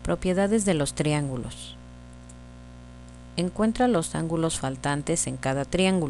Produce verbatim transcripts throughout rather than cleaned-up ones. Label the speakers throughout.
Speaker 1: Propiedades de los triángulos. Encuentra los ángulos faltantes en cada triángulo.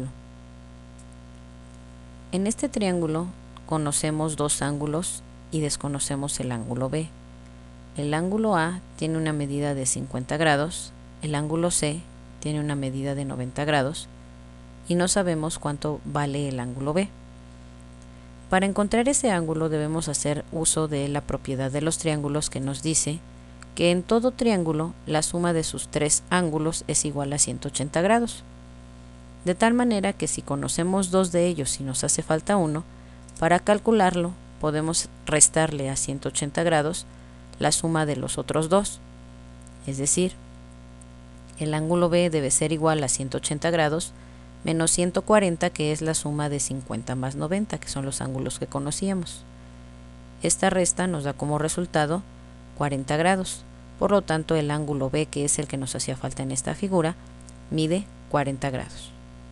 Speaker 1: En este triángulo conocemos dos ángulos y desconocemos el ángulo B. El ángulo A tiene una medida de cincuenta grados, el ángulo C tiene una medida de noventa grados y no sabemos cuánto vale el ángulo B. Para encontrar ese ángulo debemos hacer uso de la propiedad de los triángulos que nos dice que en todo triángulo la suma de sus tres ángulos es igual a ciento ochenta grados. De tal manera que si conocemos dos de ellos y nos hace falta uno, para calcularlo podemos restarle a ciento ochenta grados la suma de los otros dos. Es decir, el ángulo B debe ser igual a ciento ochenta grados menos ciento cuarenta, que es la suma de cincuenta más noventa, que son los ángulos que conocíamos. Esta resta nos da como resultado cuarenta grados. Por lo tanto, el ángulo B, que es el que nos hacía falta en esta figura, mide cuarenta grados.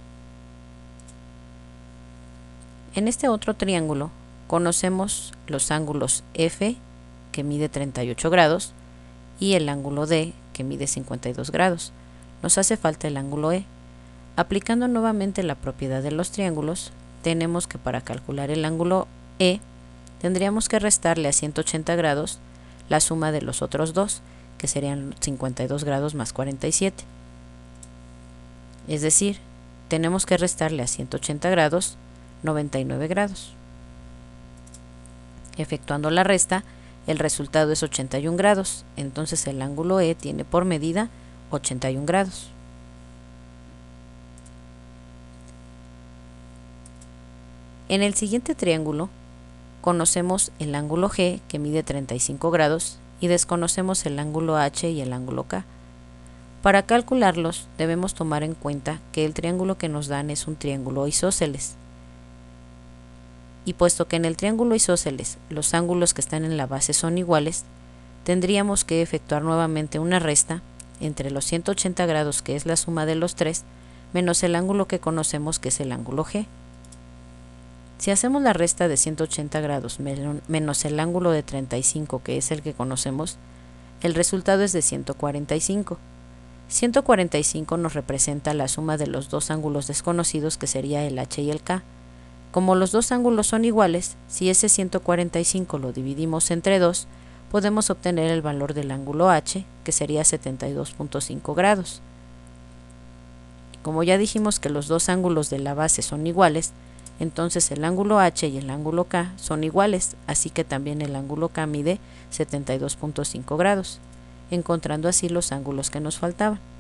Speaker 1: En este otro triángulo conocemos los ángulos F, que mide treinta y ocho grados, y el ángulo D, que mide cincuenta y dos grados. Nos hace falta el ángulo E. Aplicando nuevamente la propiedad de los triángulos, tenemos que para calcular el ángulo E, tendríamos que restarle a ciento ochenta grados la suma de los otros dos, que serían cincuenta y dos grados más cuarenta y siete. Es decir, tenemos que restarle a ciento ochenta grados noventa y nueve grados. Efectuando la resta, el resultado es ochenta y un grados, entonces el ángulo E tiene por medida ochenta y un grados. En el siguiente triángulo conocemos el ángulo G, que mide treinta y cinco grados, y desconocemos el ángulo H y el ángulo K. Para calcularlos debemos tomar en cuenta que el triángulo que nos dan es un triángulo isósceles. Y puesto que en el triángulo isósceles los ángulos que están en la base son iguales, tendríamos que efectuar nuevamente una resta entre los ciento ochenta grados, que es la suma de los tres, menos el ángulo que conocemos, que es el ángulo G. Si hacemos la resta de ciento ochenta grados menos el ángulo de treinta y cinco, que es el que conocemos, el resultado es de ciento cuarenta y cinco. ciento cuarenta y cinco nos representa la suma de los dos ángulos desconocidos, que sería el H y el K. Como los dos ángulos son iguales, si ese ciento cuarenta y cinco lo dividimos entre dos, podemos obtener el valor del ángulo H, que sería setenta y dos punto cinco grados. Como ya dijimos que los dos ángulos de la base son iguales, entonces el ángulo H y el ángulo K son iguales, así que también el ángulo K mide setenta y dos punto cinco grados, encontrando así los ángulos que nos faltaban.